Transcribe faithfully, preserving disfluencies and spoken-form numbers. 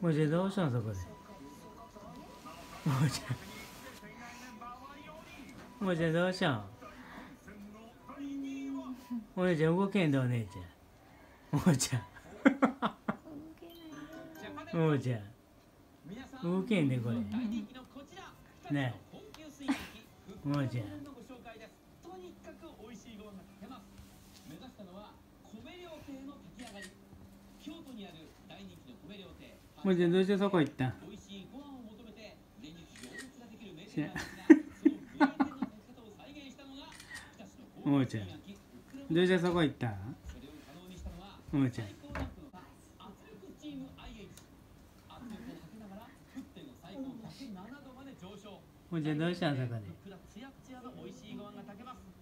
もうじゃあどうしたのそこで。もうじゃあもうじゃあどうしたの。お姉ちゃん動けんだお姉ちゃん。もうちゃんもうちゃん動けんねこれねえもうちゃん。もうちゃんどうしてそこ行ったん。もうちゃんどうしてそこ行ったん。もうちゃんもうちゃんどうしたんそこで。